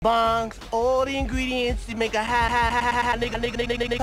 bongs, all the ingredients to make a high nigga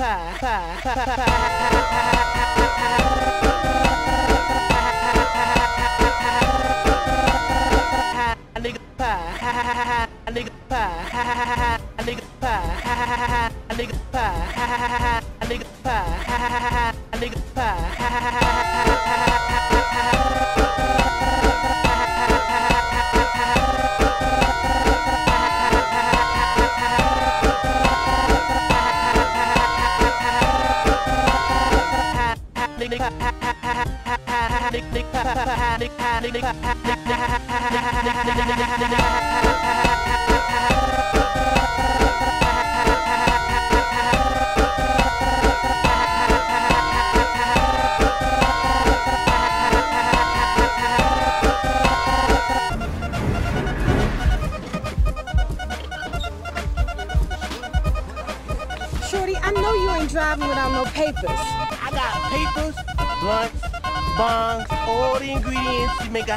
Shorty, I know you ain't driving without no papers. I got papers, blunts, bongs, all the ingredients to make a